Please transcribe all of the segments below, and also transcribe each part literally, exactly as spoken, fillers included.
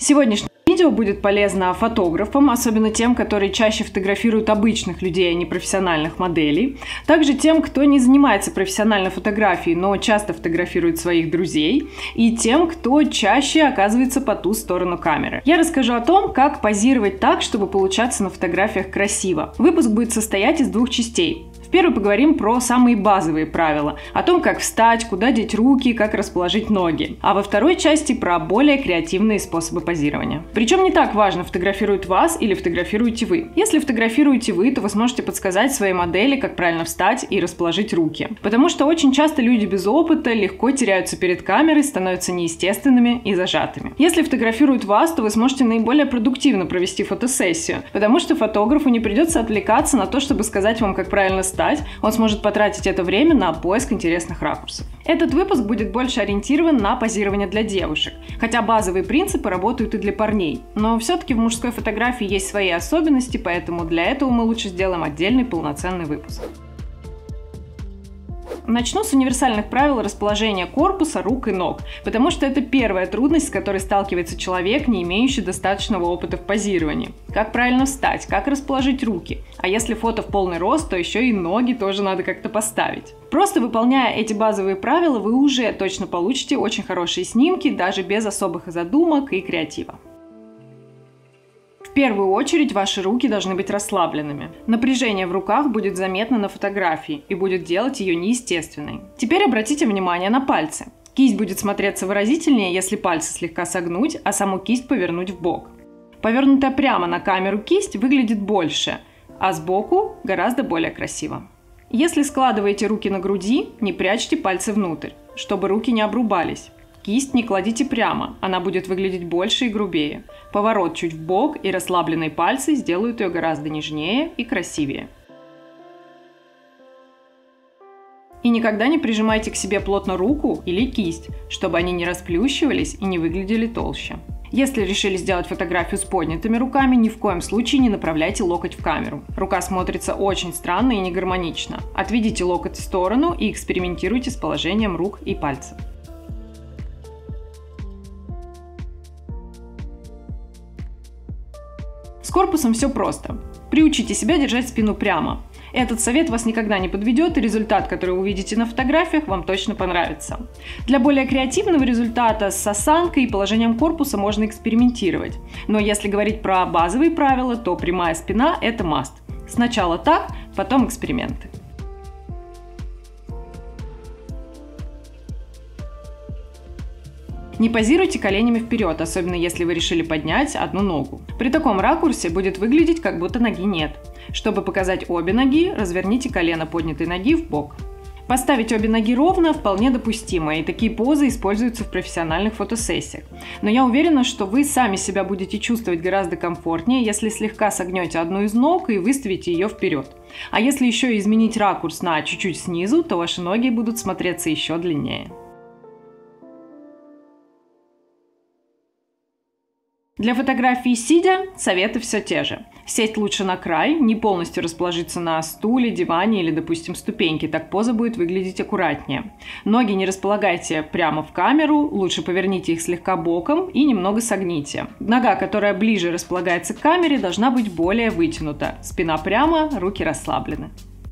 Сегодняшнее видео будет полезно фотографам, особенно тем, которые чаще фотографируют обычных людей, а не профессиональных моделей. Также тем, кто не занимается профессиональной фотографией, но часто фотографирует своих друзей. И тем, кто чаще оказывается по ту сторону камеры. Я расскажу о том, как позировать так, чтобы получаться на фотографиях красиво. Выпуск будет состоять из двух частей. Первый поговорим про самые базовые правила, о том, как встать, куда деть руки, как расположить ноги. А во второй части про более креативные способы позирования. Причем не так важно, фотографируют вас или фотографируете вы. Если фотографируете вы, то вы сможете подсказать своей модели, как правильно встать и расположить руки. Потому что очень часто люди без опыта легко теряются перед камерой, становятся неестественными и зажатыми. Если фотографируют вас, то вы сможете наиболее продуктивно провести фотосессию, потому что фотографу не придется отвлекаться на то, чтобы сказать вам, как правильно встать. Он сможет потратить это время на поиск интересных ракурсов. Этот выпуск будет больше ориентирован на позирование для девушек, хотя базовые принципы работают и для парней. Но все-таки в мужской фотографии есть свои особенности, поэтому для этого мы лучше сделаем отдельный полноценный выпуск. Начну с универсальных правил расположения корпуса, рук и ног, потому что это первая трудность, с которой сталкивается человек, не имеющий достаточного опыта в позировании. Как правильно встать, как расположить руки, а если фото в полный рост, то еще и ноги тоже надо как-то поставить. Просто выполняя эти базовые правила, вы уже точно получите очень хорошие снимки, даже без особых задумок и креатива. В первую очередь ваши руки должны быть расслабленными. Напряжение в руках будет заметно на фотографии и будет делать ее неестественной. Теперь обратите внимание на пальцы. Кисть будет смотреться выразительнее, если пальцы слегка согнуть, а саму кисть повернуть в бок. Повернутая прямо на камеру кисть выглядит больше, а сбоку гораздо более красиво. Если складываете руки на груди, не прячьте пальцы внутрь, чтобы руки не обрубались. Кисть не кладите прямо, она будет выглядеть больше и грубее. Поворот чуть в бок и расслабленные пальцы сделают ее гораздо нежнее и красивее. И никогда не прижимайте к себе плотно руку или кисть, чтобы они не расплющивались и не выглядели толще. Если решили сделать фотографию с поднятыми руками, ни в коем случае не направляйте локоть в камеру. Рука смотрится очень странно и негармонично. Отведите локоть в сторону и экспериментируйте с положением рук и пальцев. С корпусом все просто. Приучите себя держать спину прямо. Этот совет вас никогда не подведет, и результат, который вы увидите на фотографиях, вам точно понравится. Для более креативного результата с осанкой и положением корпуса можно экспериментировать. Но если говорить про базовые правила, то прямая спина – это must. Сначала так, потом эксперименты. Не позируйте коленями вперед, особенно если вы решили поднять одну ногу. При таком ракурсе будет выглядеть, как будто ноги нет. Чтобы показать обе ноги, разверните колено поднятой ноги в бок. Поставить обе ноги ровно вполне допустимо, и такие позы используются в профессиональных фотосессиях. Но я уверена, что вы сами себя будете чувствовать гораздо комфортнее, если слегка согнете одну из ног и выставите ее вперед. А если еще и изменить ракурс на чуть-чуть снизу, то ваши ноги будут смотреться еще длиннее. Для фотографии сидя советы все те же. Сесть лучше на край, не полностью расположиться на стуле, диване или, допустим, ступеньке, так поза будет выглядеть аккуратнее. Ноги не располагайте прямо в камеру, лучше поверните их слегка боком и немного согните. Нога, которая ближе располагается к камере, должна быть более вытянута. Спина прямо, руки расслаблены.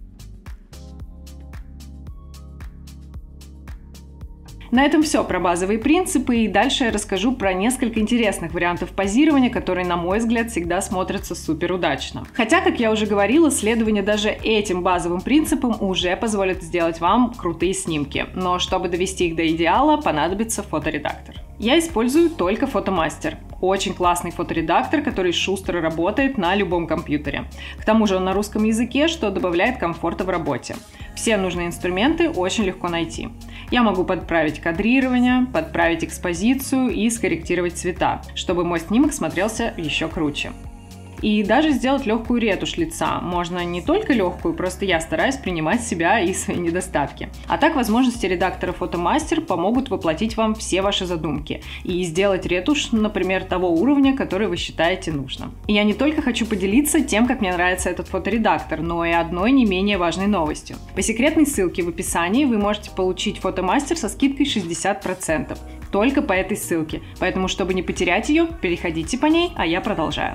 На этом все про базовые принципы, и дальше я расскажу про несколько интересных вариантов позирования, которые, на мой взгляд, всегда смотрятся супер удачно. Хотя, как я уже говорила, следование даже этим базовым принципам уже позволит сделать вам крутые снимки. Но чтобы довести их до идеала, понадобится фоторедактор. Я использую только Фотомастер. Очень классный фоторедактор, который шустро работает на любом компьютере. К тому же он на русском языке, что добавляет комфорта в работе. Все нужные инструменты очень легко найти. Я могу подправить кадрирование, подправить экспозицию и скорректировать цвета, чтобы мой снимок смотрелся еще круче. И даже сделать легкую ретушь лица. Можно не только легкую, просто я стараюсь принимать себя и свои недостатки. А так возможности редактора Фотомастер помогут воплотить вам все ваши задумки и сделать ретушь, например, того уровня, который вы считаете нужным. И я не только хочу поделиться тем, как мне нравится этот фоторедактор, но и одной не менее важной новостью. По секретной ссылке в описании вы можете получить Фотомастер со скидкой шестьдесят процентов. только по этой ссылке. Поэтому, чтобы не потерять ее, переходите по ней, а я продолжаю.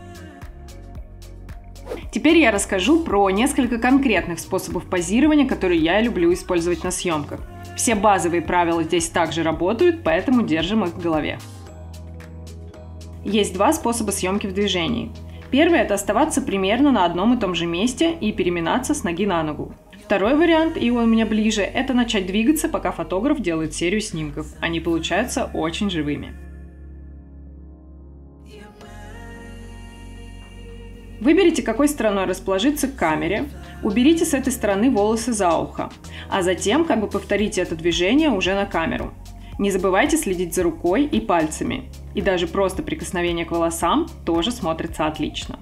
Теперь я расскажу про несколько конкретных способов позирования, которые я люблю использовать на съемках. Все базовые правила здесь также работают, поэтому держим их в голове. Есть два способа съемки в движении. Первый – это оставаться примерно на одном и том же месте и переминаться с ноги на ногу. Второй вариант, и он у меня ближе, это начать двигаться, пока фотограф делает серию снимков. Они получаются очень живыми. Выберите, какой стороной расположиться к камере, уберите с этой стороны волосы за ухо, а затем как бы повторите это движение уже на камеру. Не забывайте следить за рукой и пальцами, и даже просто прикосновение к волосам тоже смотрится отлично.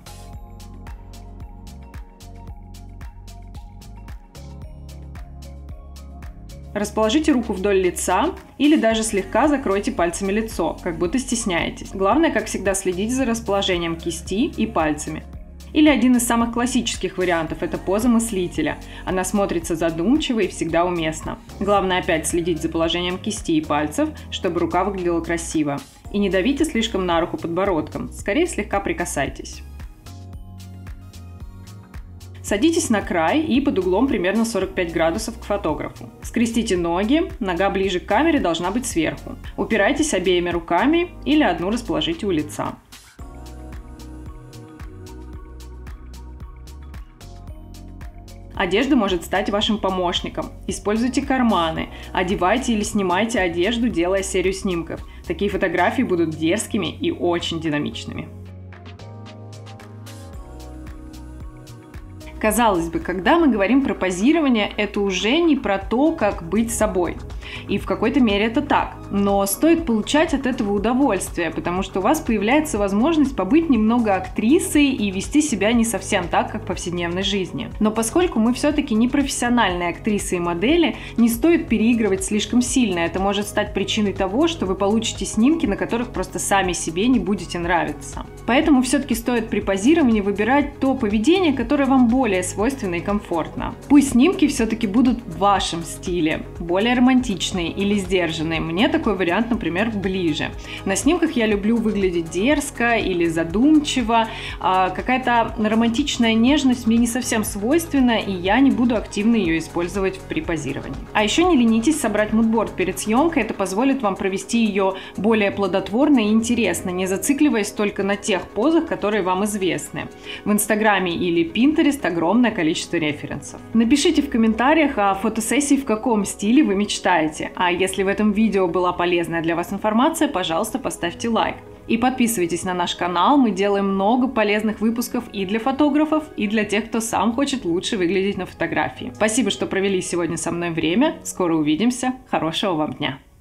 Расположите руку вдоль лица или даже слегка закройте пальцами лицо, как будто стесняетесь. Главное, как всегда, следить за расположением кисти и пальцами. Или один из самых классических вариантов – это поза мыслителя. Она смотрится задумчиво и всегда уместно. Главное опять следить за положением кисти и пальцев, чтобы рука выглядела красиво. И не давите слишком на руку подбородком, скорее слегка прикасайтесь. Садитесь на край и под углом примерно сорок пять градусов к фотографу. Скрестите ноги, нога ближе к камере должна быть сверху. Упирайтесь обеими руками или одну расположите у лица. Одежда может стать вашим помощником. Используйте карманы, одевайте или снимайте одежду, делая серию снимков. Такие фотографии будут дерзкими и очень динамичными. Казалось бы, когда мы говорим про позирование, это уже не про то, как быть собой. И в какой-то мере это так. Но стоит получать от этого удовольствие, потому что у вас появляется возможность побыть немного актрисой и вести себя не совсем так, как в повседневной жизни. Но поскольку мы все-таки не профессиональные актрисы и модели, не стоит переигрывать слишком сильно. Это может стать причиной того, что вы получите снимки, на которых просто сами себе не будете нравиться. Поэтому все-таки стоит при позировании выбирать то поведение, которое вам более свойственно и комфортно. Пусть снимки все-таки будут в вашем стиле, более романтичные или сдержанные. Мне такой вариант, например, ближе. На снимках я люблю выглядеть дерзко или задумчиво. А какая-то романтичная нежность мне не совсем свойственна, и я не буду активно ее использовать при позировании. А еще не ленитесь собрать мудборд перед съемкой, это позволит вам провести ее более плодотворно и интересно, не зацикливаясь только на тех позах, которые вам известны. В Инстаграме или Pinterest огромное количество референсов. Напишите в комментариях о фотосессии, в каком стиле вы мечтаете. А если в этом видео была полезная для вас информация, пожалуйста, поставьте лайк. И подписывайтесь на наш канал, мы делаем много полезных выпусков и для фотографов, и для тех, кто сам хочет лучше выглядеть на фотографии. Спасибо, что провели сегодня со мной время, скоро увидимся, хорошего вам дня!